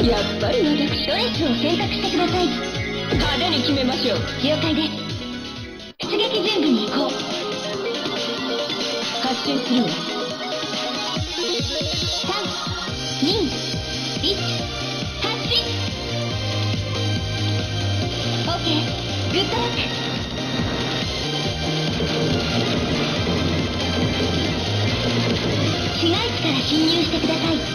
やっぱり私ドレスを選択してください。派手に決めましょう。了解です。出撃準備に行こう。発進するわ。3、2、1、発進。 OK、 グッドラック。市街地から侵入してください。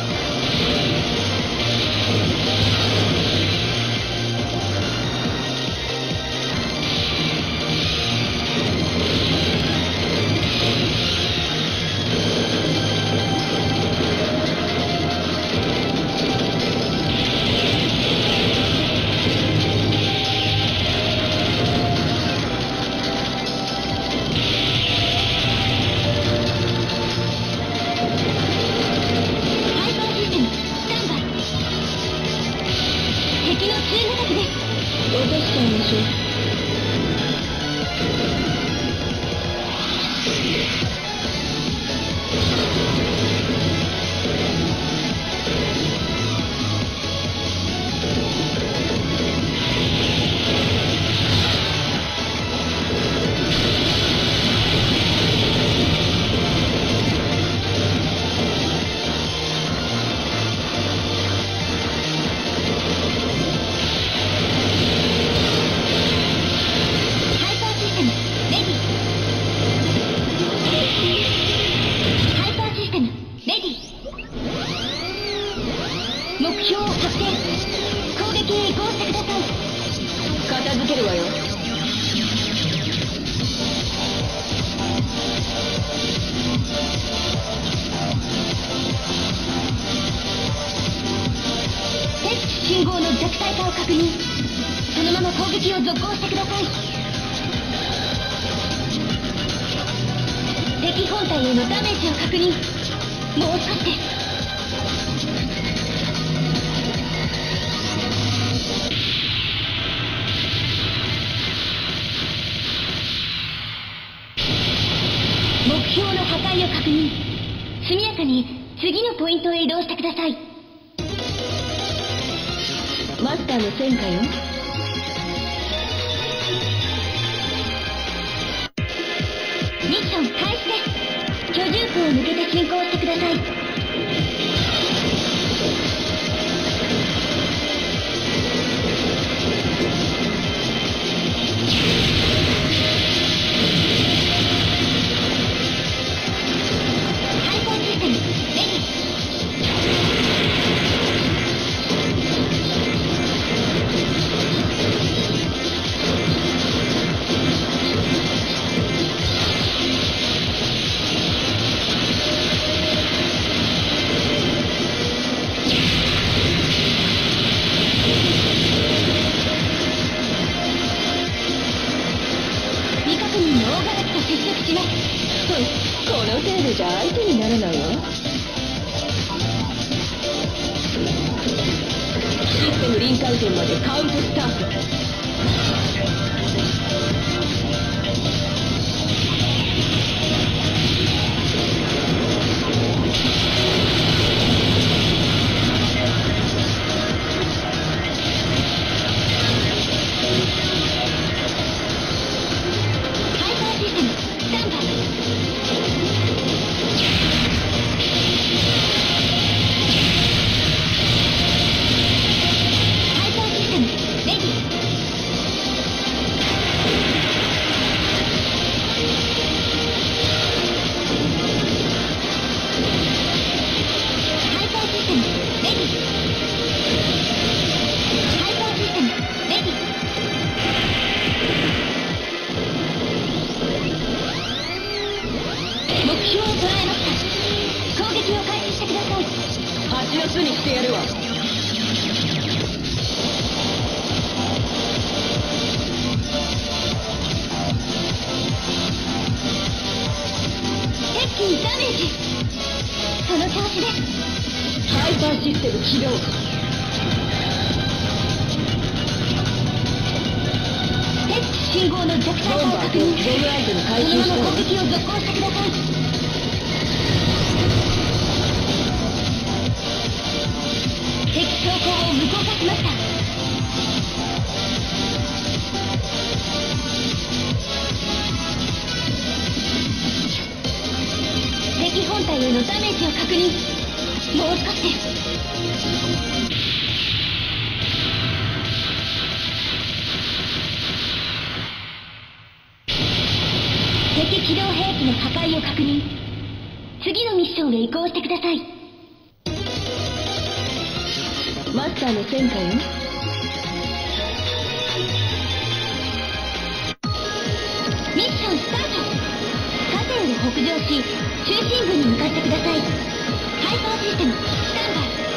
信号の弱体化を確認。そのまま攻撃を続行してください。敵本体へのダメージを確認。もう少しです。目標の破壊を確認。速やかに次のポイントへ移動してください。マスターの戦果よ。ミッション開始です。居住区を抜けて進行してください。この程度じゃ相手にならないわ。システム臨界点までカウントスタート。蜂の巣にしてやるわ。鉄器にダメージ。その調子です。ハイパーシステム起動。鉄器信号の弱体化を確認。ゴムアイテム回収した。そのまま攻撃を続行してください。敵装甲動かしました。敵本体へのダメージを確認。もう少しです。敵機動兵器の破壊を確認。次のミッションへ移行してください。マスターの戦果よ。ミッションスタート。河川を北上し中心部に向かってください。ハイパーシステムスタンバイ。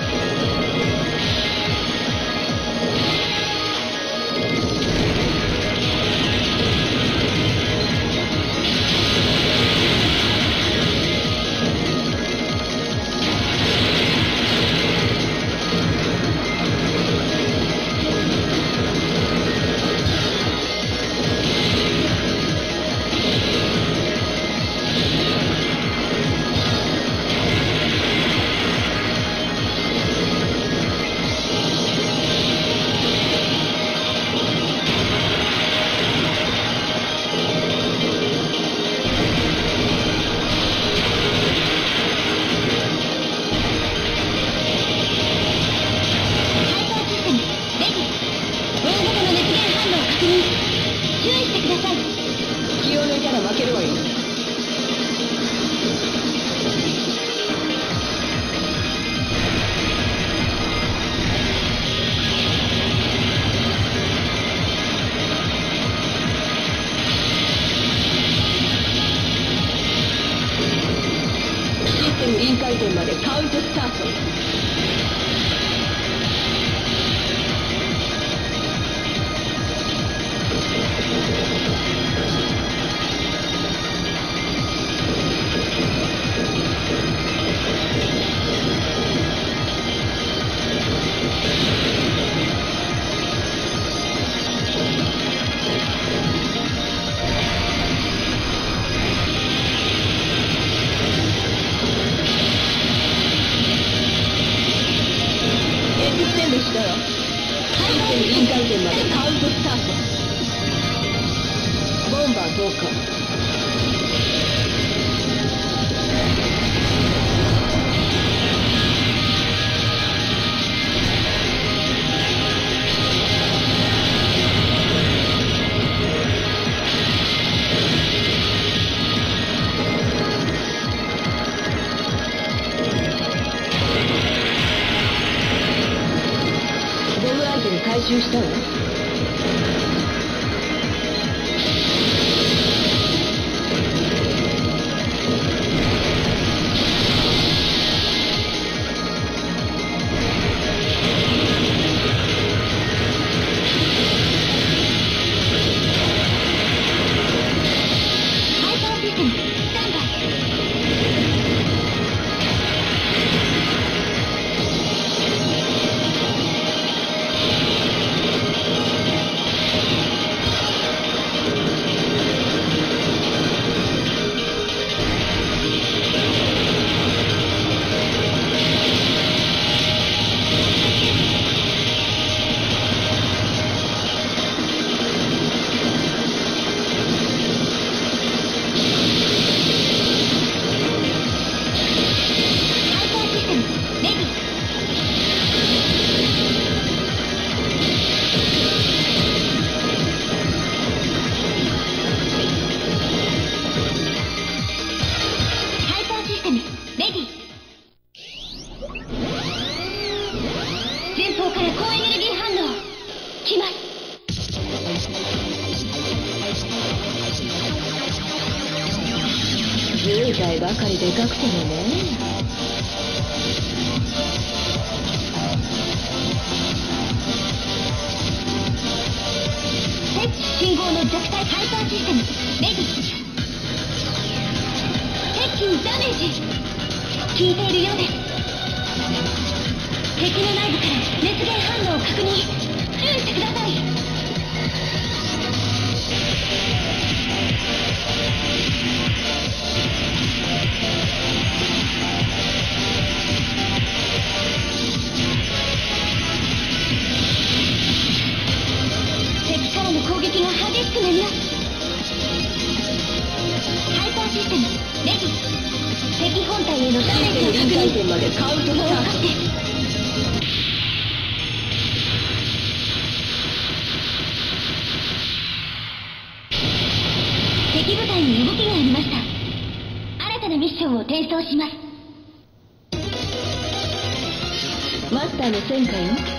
臨界点までカウントスタート。臨界点までカウントスタート。ボンバー投下。ゴムアイテム回収したわ。前方から高エネルギー反応来ます。10代ばかりでかくてもね。敵信号の弱体ハイパーシステムレディ。敵にダメージ効いているようです。敵の内部から熱源反応を確認。注意してください。 のシステム臨界点までカウントスタート。敵部隊に動きがありました。新たなミッションを転送します。 マスターの戦果よ。